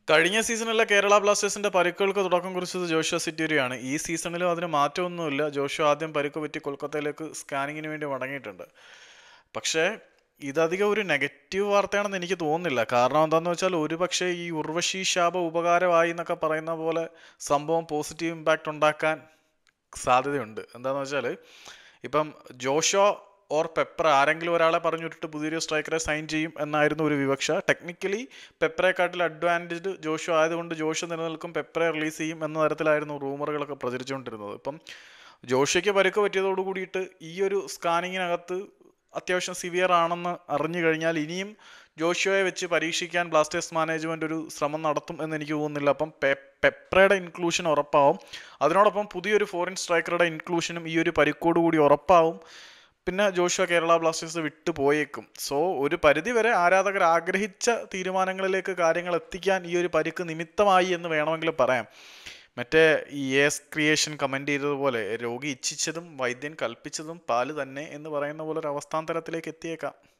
കഴിഞ്ഞ സീസണിലെ കേരള ബ്ലാസ്റ്റേഴ്സിന്റെ പരിക്കുകൾക്ക് തുടക്കം കുറിച്ചത് ജോഷുവ സിറ്റീരിയാണ്. ഈ സീസണിലും അതിന് മാറ്റമൊന്നുമില്ല. ജോഷുവ ആദ്യം പരിക്ക് പറ്റി കൊൽക്കത്തയിലേക്ക് സ്കാനിങ്ങിന് വേണ്ടി മടങ്ങിയിട്ടുണ്ട്. പക്ഷേ ഇതധികം ഒരു നെഗറ്റീവ് വാർത്തയാണെന്ന് എനിക്ക് തോന്നുന്നില്ല. കാരണം എന്താണെന്ന് വെച്ചാൽ ഒരുപക്ഷെ ഈ ഉർവശി ശാപ ഉപകാരമായി എന്നൊക്കെ പറയുന്ന പോലെ സംഭവം പോസിറ്റീവ് ഇമ്പാക്റ്റ് ഉണ്ടാക്കാൻ സാധ്യതയുണ്ട്. എന്താണെന്ന് വെച്ചാൽ ഇപ്പം ജോഷോ ഓർ പെപ്ര ആരെങ്കിലും ഒരാളെ പറഞ്ഞു വിട്ടിട്ട് പുതിയൊരു സ്ട്രൈക്കറെ സൈൻ ചെയ്യും എന്നായിരുന്നു ഒരു വിവക്ഷ. ടെക്നിക്കലി പെപ്രയെക്കാട്ടിൽ അഡ്വാൻറ്റേജ് ജോഷോ ആയതുകൊണ്ട് ജോഷോ നിലനിൽക്കും, പെപ്രയെ റിലീസ് ചെയ്യും എന്ന തരത്തിലായിരുന്നു റൂമറുകളൊക്കെ പ്രചരിച്ചുകൊണ്ടിരുന്നത്. ഇപ്പം ജോഷയ്ക്ക് പരിക്ക് പറ്റിയതോട് കൂടിയിട്ട് ഈ ഒരു സ്കാനിങ്ങിനകത്ത് അത്യാവശ്യം സിവിയർ ആണെന്ന് അറിഞ്ഞു കഴിഞ്ഞാൽ ഇനിയും ജോഷുവയെ വെച്ച് പരീക്ഷിക്കാൻ ബ്ലാസ്റ്റേഴ്സ് മാനേജ്മെന്റ് ഒരു ശ്രമം നടത്തും എന്ന് എനിക്ക് തോന്നുന്നില്ല. അപ്പം പെപ്രയുടെ ഇൻക്ലൂഷൻ ഉറപ്പാവും. അതിനോടൊപ്പം പുതിയൊരു ഫോറിൻ സ്ട്രൈക്കറുടെ ഇൻക്ലൂഷനും ഈ ഒരു പരിക്കോടുകൂടി ഉറപ്പാവും. പിന്നെ ജോഷുവ കേരള ബ്ലാസ്റ്റേഴ്സ് വിട്ടു പോയേക്കും. സോ ഒരു പരിധി വരെ ആരാധകർ ആഗ്രഹിച്ച തീരുമാനങ്ങളിലേക്ക് കാര്യങ്ങൾ എത്തിക്കാൻ ഈ ഒരു പരിക്ക് നിമിത്തമായി എന്ന് വേണമെങ്കിൽ പറയാം. മറ്റേ ഈ എസ് ക്രിയേഷൻ കമന്റ് ചെയ്തതുപോലെ രോഗി ഇച്ഛിച്ചതും വൈദ്യൻ കൽപ്പിച്ചതും പാല് തന്നെ എന്ന് പറയുന്ന പോലെ ഒരു അവസ്ഥാന്തരത്തിലേക്ക് എത്തിയേക്കാം.